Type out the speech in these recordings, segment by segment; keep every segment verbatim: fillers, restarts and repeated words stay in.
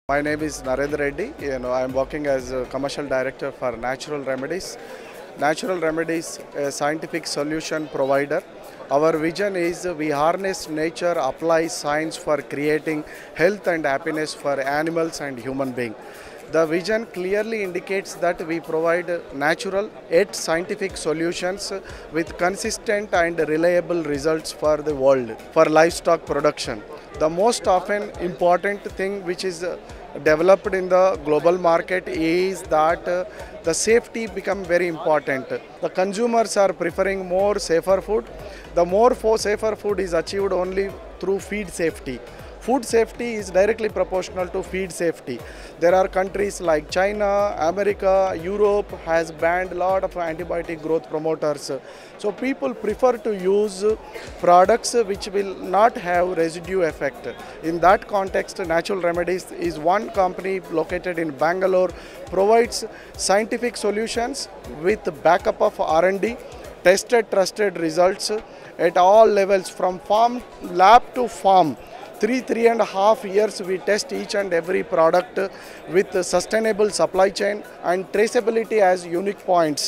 My name is Narendra Reddy. You know, I am working as a commercial director for Natural Remedies. Natural Remedies, a scientific solution provider. Our vision is we harness nature, apply science for creating health and happiness for animals and human beings. The vision clearly indicates that we provide natural yet scientific solutions with consistent and reliable results for the world, for livestock production. The most often important thing which is uh, developed in the global market is that uh, the safety become very important. The consumers are preferring more safer food. The more for safer food is achieved only through feed safety. Food safety is directly proportional to feed safety. There are countries like China, America, Europe has banned a lot of antibiotic growth promoters. So people prefer to use products which will not have residue effect. In that context, Natural Remedies is one company located in Bangalore, provides scientific solutions with backup of R and D, tested, trusted results at all levels from farm, lab to farm. Three, three and a half years we test each and every product with sustainable supply chain and traceability as unique points.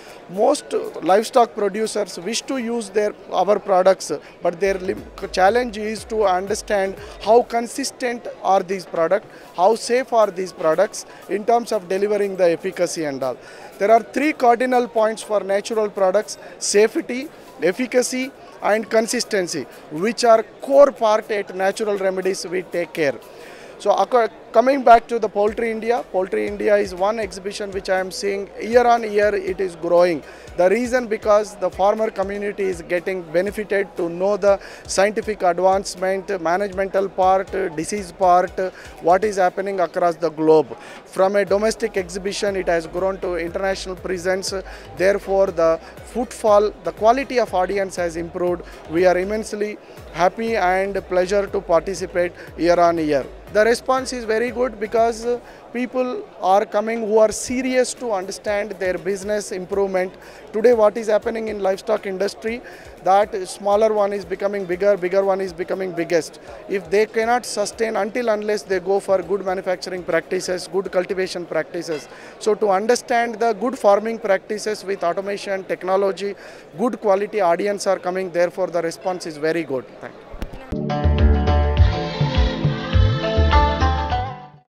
Most livestock producers wish to use their our products, but their challenge is to understand how consistent are these products, how safe are these products in terms of delivering the efficacy and all. There are three cardinal points for natural products: safety, efficacy and consistency, which are core part at Natural Remedies we take care. So coming back to the Poultry India, Poultry India is one exhibition which I am seeing year on year it is growing. The reason because the farmer community is getting benefited to know the scientific advancement, managemental part, disease part, what is happening across the globe. From a domestic exhibition it has grown to international presence, therefore the footfall, the quality of audience has improved. We are immensely happy and pleasure to participate year on year. The response is very good because people are coming who are serious to understand their business improvement. Today what is happening in livestock industry, that smaller one is becoming bigger, bigger one is becoming biggest. If they cannot sustain until unless they go for good manufacturing practices, good cultivation practices. So to understand the good farming practices with automation, technology, good quality audience are coming, therefore the response is very good. Thank you.